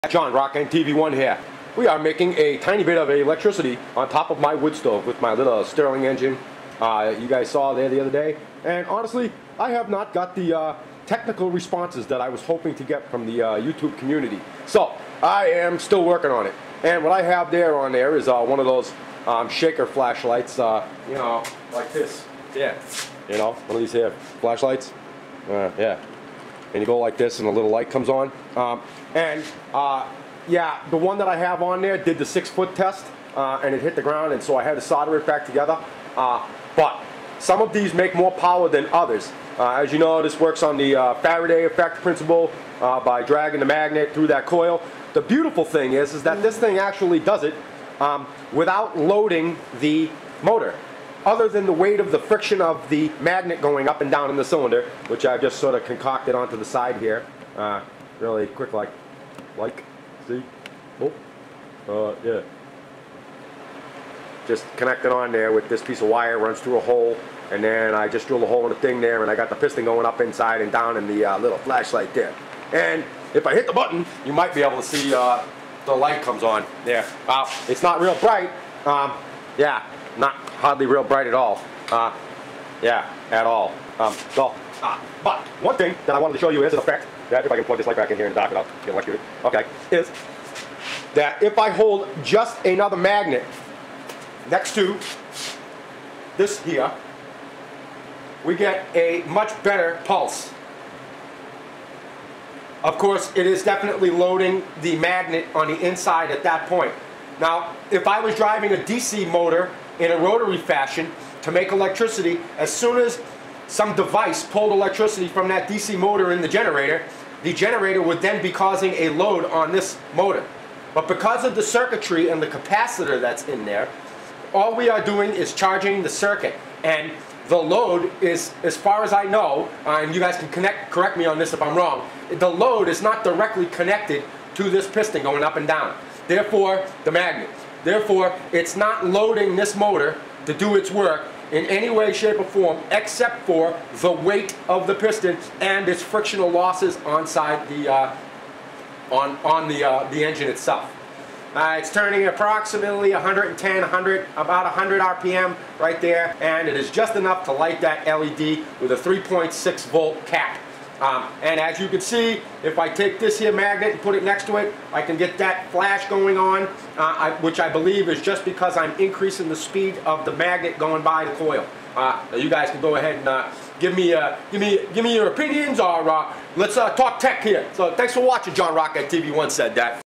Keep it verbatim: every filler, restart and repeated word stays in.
John, Rock and T V one here. We are making a tiny bit of electricity on top of my wood stove with my little Stirling engine uh, you guys saw there the other day. And honestly, I have not got the uh, technical responses that I was hoping to get from the uh, YouTube community. So, I am still working on it. And what I have there on there is uh, one of those um, shaker flashlights, uh, you know, like this. Yeah. You know, one of these here flashlights. Uh, yeah. And you go like this and a little light comes on. Um, and uh, yeah, the one that I have on there did the six foot test uh, and it hit the ground, and so I had to solder it back together. Uh, but some of these make more power than others. Uh, as you know, this works on the uh, Faraday effect principle uh, by dragging the magnet through that coil. The beautiful thing is, is that this thing actually does it um, without loading the motor, other than the weight of the friction of the magnet going up and down in the cylinder, which I've just sort of concocted onto the side here. Uh, really quick, like, like, see? Oh, uh, yeah. Just connect it on there with this piece of wire, runs through a hole, and then I just drill a hole in the thing there, and I got the piston going up inside and down in the uh, little flashlight there. And if I hit the button, you might be able to see uh, the light comes on there. Uh, it's not real bright. Um, yeah, not hardly real bright at all. Uh, yeah, at all. Um, so, uh, but one thing that I wanted to show you is an effect that, if I can plug this light back in here and darken it up, get electrocuted, okay, is that if I hold just another magnet next to this here, we get a much better pulse. Of course, it is definitely loading the magnet on the inside at that point. Now, if I was driving a D C motor in a rotary fashion to make electricity, as soon as some device pulled electricity from that D C motor in the generator, the generator would then be causing a load on this motor. But because of the circuitry and the capacitor that's in there, all we are doing is charging the circuit. And the load is, as far as I know, uh, and you guys can connect, correct me on this if I'm wrong, the load is not directly connected to this piston going up and down. Therefore, the magnet. Therefore, it's not loading this motor to do its work in any way, shape, or form, except for the weight of the piston and its frictional losses onside the uh, on on the uh, the engine itself. Uh, it's turning approximately one hundred ten, one hundred, about one hundred R P M right there, and it is just enough to light that L E D with a three point six volt cap. Um, and as you can see, if I take this here magnet and put it next to it, I can get that flash going on, uh, I, which I believe is just because I'm increasing the speed of the magnet going by the coil. Uh, you guys can go ahead and uh, give me, uh, give me, give me your opinions, or uh, let's uh, talk tech here. So thanks for watching. John Rock at T V one said that.